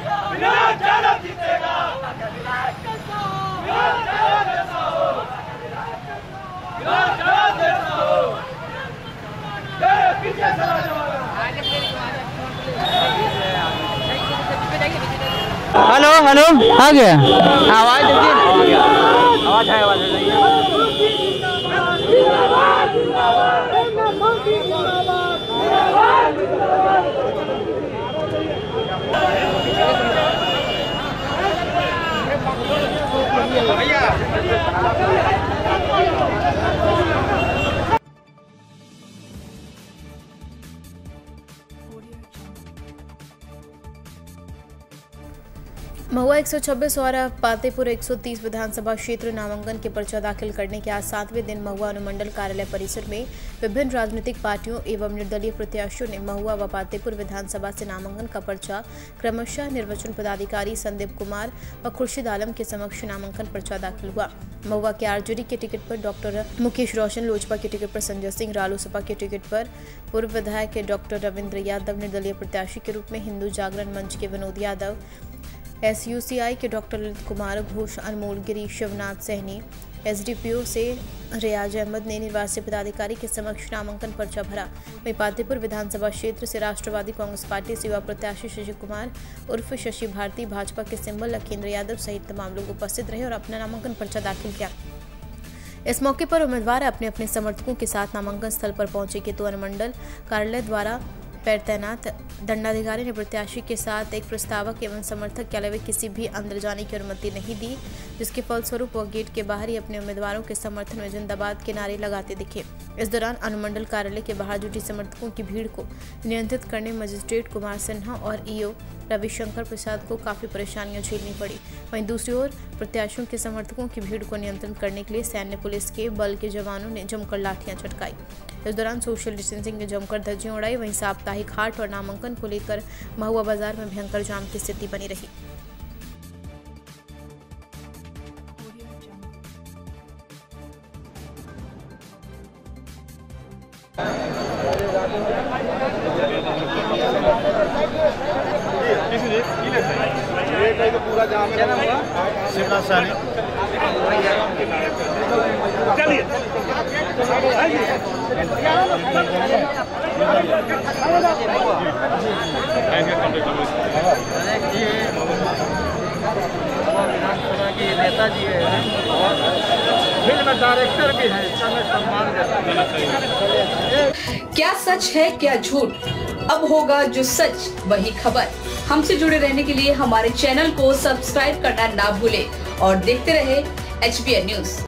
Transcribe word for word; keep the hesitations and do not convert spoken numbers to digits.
Hello hello आ गया आवाज देखिए आवाज है आवाज भैया महुआ एक सौ छब्बीस और पातेपुर एक सौ तीस विधानसभा क्षेत्र नामांकन के पर्चा दाखिल करने के आज सातवें दिन महुआ अनुमंडल कार्यालय परिसर में विभिन्न राजनीतिक पार्टियों एवं निर्दलीय प्रत्याशियों ने महुआ व पातेपुर विधानसभा से नामांकन का पर्चा क्रमशः निर्वाचन पदाधिकारी संदीप कुमार व खुर्शीद आलम के समक्ष नामांकन पर्चा दाखिल हुआ। महुआ के आरजेडी के टिकट पर डॉक्टर मुकेश रोशन, लोजपा के टिकट पर संजय सिंह, रालोसपा के टिकट पर पूर्व विधायक डॉक्टर रविंद्र यादव, निर्दलीय प्रत्याशी के रूप में हिंदू जागरण मंच के Vinod Yadav, S U C I के doctor Lalit Kumar Ghosh, Anmol Giri, Shivnath Sahni, S D P O से रियाज अहमद ने निर्वाची पदाधिकारी के समक्ष नामांकन पर्चा भरा। वहीं पातेपुर विधानसभा क्षेत्र से राष्ट्रवादी कांग्रेस पार्टी से युवा प्रत्याशी शशि कुमार उर्फ शशि भारती, भाजपा के सिंबल लखेंद्र यादव सहित तमाम लोग उपस्थित रहे और अपना नामांकन पर्चा दाखिल किया। इस मौके पर उम्मीदवार अपने अपने समर्थकों के साथ नामांकन स्थल पर पहुंचे कि तो अनुमंडल कार्यालय द्वारा पैर तैनात दंडाधिकारी ने प्रत्याशी के साथ एक प्रस्तावक एवं समर्थक के अलावा किसी भी अंदर जाने की अनुमति नहीं दी, जिसके फलस्वरूप वह गेट के बाहर ही अपने उम्मीदवारों के समर्थन में जिंदाबाद के नारे लगाते दिखे। इस दौरान अनुमंडल कार्यालय के बाहर जुटी समर्थकों की भीड़ को नियंत्रित करने मजिस्ट्रेट कुमार सिन्हा और ईओ रविशंकर प्रसाद को काफी परेशानियां झेलनी पड़ी। वहीं दूसरी ओर प्रत्याशियों के समर्थकों की भीड़ को नियंत्रण करने के लिए सैन्य पुलिस के बल के जवानों ने जमकर लाठियां झटकाई। इस दौरान सोशल डिस्टेंसिंग की जमकर धज्जियां उड़ाई। वहीं साप्ताहिक हाट और नामांकन को लेकर महुआ बाजार में भयंकर जाम की स्थिति बनी रही। पूरा जाम शिवनाथ सहनी चलिए विधानसभा के नेताजी है और फिल्म डायरेक्टर भी है, सम्मान क्या सच है क्या झूठ, अब होगा जो सच वही खबर। हमसे जुड़े रहने के लिए हमारे चैनल को सब्सक्राइब करना ना भूलें और देखते रहे एच बी एन न्यूज।